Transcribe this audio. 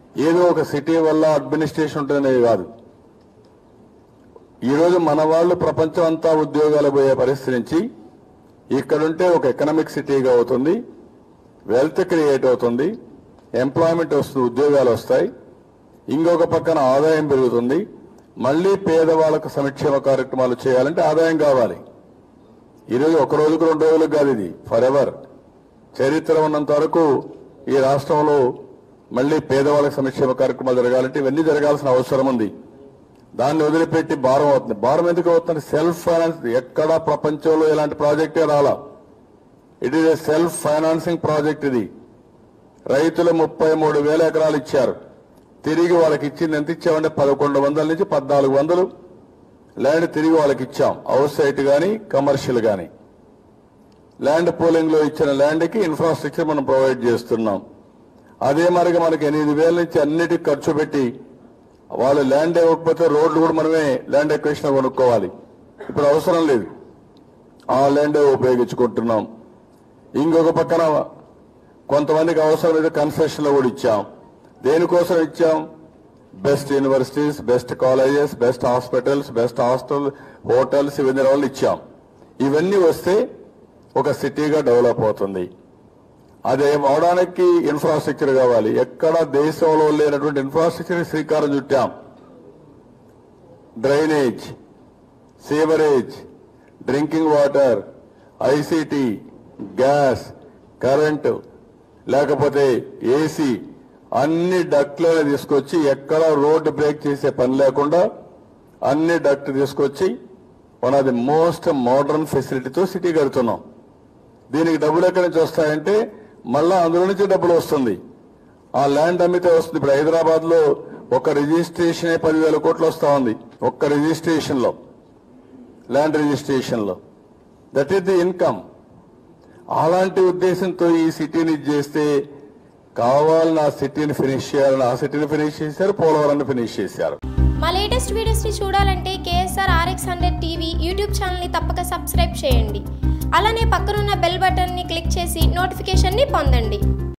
ఏదో ఒక సిటీ వల్ల అడ్మినిస్ట్రేషన్ ఉంటుందనేది కాదు. ఈరోజు మన వాళ్ళు ప్రపంచం అంతా ఉద్యోగాలు పోయే పరిస్థితి నుంచి ఇక్కడుంటే ఒక ఎకనామిక్ సిటీగా అవుతుంది, వెల్త్ క్రియేట్ అవుతుంది, ఎంప్లాయ్మెంట్ వస్తుంది, ఉద్యోగాలు వస్తాయి, ఇంకొక పక్కన ఆదాయం పెరుగుతుంది. మళ్లీ పేదవాళ్లకు సంక్షేమ కార్యక్రమాలు చేయాలంటే ఆదాయం కావాలి. ఈరోజు ఒక రోజుకు 2 రోజులకు కాదు, ఇది ఫర్ ఎవర్. చరిత్ర ఉన్నంత వరకు ఈ రాష్ట్రంలో మళ్లీ పేదవాళ్ళకి సంక్షేమ కార్యక్రమాలు జరగాలంటే ఇవన్నీ జరగాల్సిన అవసరం ఉంది. దాన్ని వదిలిపెట్టి భారం అవుతుంది. భారం ఎందుకు అవుతుంది? Self finance. ఎక్కడా ప్రపంచంలో ఇలాంటి ప్రాజెక్టే రాలా. It is a self financing project. ఇది రైతులు 33,000 ఎకరాలు ఇచ్చారు. తిరిగి వాళ్ళకి ఇచ్చింది ఎంత ఇచ్చామంటే 1100 నుంచి 1400 ల్యాండ్ తిరిగి వాళ్ళకి ఇచ్చాం. హౌస్ సైట్ కానీ కమర్షియల్ కానీ. ల్యాండ్ పూలింగ్ లో ఇచ్చిన ల్యాండ్కి ఇన్ఫ్రాస్ట్రక్చర్ మనం ప్రొవైడ్ చేస్తున్నాం. అదే మరిగా మనకి 8,000 నుంచి అన్నిటికీ ఖర్చు పెట్టి వాళ్ళు ల్యాండ్ ఇవ్వకపోతే రోడ్లు కూడా మనమే ల్యాండ్ ఎక్విజిషన్ కొనుక్కోవాలి. ఇప్పుడు అవసరం లేదు, ఆ ల్యాండ్ ఉపయోగించుకుంటున్నాం. ఇంకొక పక్కన కొంతమందికి అవసరం అయితే కన్సెషన్లో కూడా ఇచ్చాం. దేనికోసం ఇచ్చాం? Best universities, best colleges, best hospitals, best hotels, ఇవన్నీ వాళ్ళు ఇచ్చాం. ఇవన్నీ వస్తే ఒక సిటీగా డెవలప్ అవుతుంది. అదే అవడానికి ఇన్ఫ్రాస్ట్రక్చర్ కావాలి. ఎక్కడ దేశంలో లేనటువంటి ఇన్ఫ్రాస్ట్రక్చర్ శ్రీకారం చుట్టాం. Drainage, sewerage, drinking water, ICT, gas, current, లేకపోతే ఏసీ, అన్ని డక్ట్లను తీసుకొచ్చి ఎక్కడ రోడ్డు బ్రేక్ చేసే పని లేకుండా అన్ని డక్ట్ తీసుకొచ్చి one of the most modern ఫెసిలిటీతో సిటీ కడుతున్నాం. దీనికి డబ్బులు ఎక్కడి నుంచి వస్తాయంటే మళ్ళా అందులో నుంచి డబ్బులు వస్తుంది. ఆ ల్యాండ్ అమ్మితే వస్తుంది. ఇప్పుడు హైదరాబాద్ లో ఒక రిజిస్ట్రేషన్ 10,000 కోట్లు వస్తా ఉంది. ఒక్క రిజిస్ట్రేషన్ లో, ల్యాండ్ రిజిస్ట్రేషన్ లో. That is the income. అలాంటి ఉద్దేశంతో ఈ సిటీని చేస్తే కావాలని ఆ సిటీని ఫినిష్ చేయాలని ఆ సిటీని ఫినిష్ చేశారు, పోలవరాన్ని ఫినిష్ చేశారు. మా లేటెస్ట్ వీడియోస్ ని చూడాలంటే KSR RX100 TV YouTube channel ని తప్పక సబ్స్క్రైబ్ చేయండి. అలానే పక్కనున్న బెల్ బటన్ ని క్లిక్ చేసి నోటిఫికేషన్ ని పొందండి.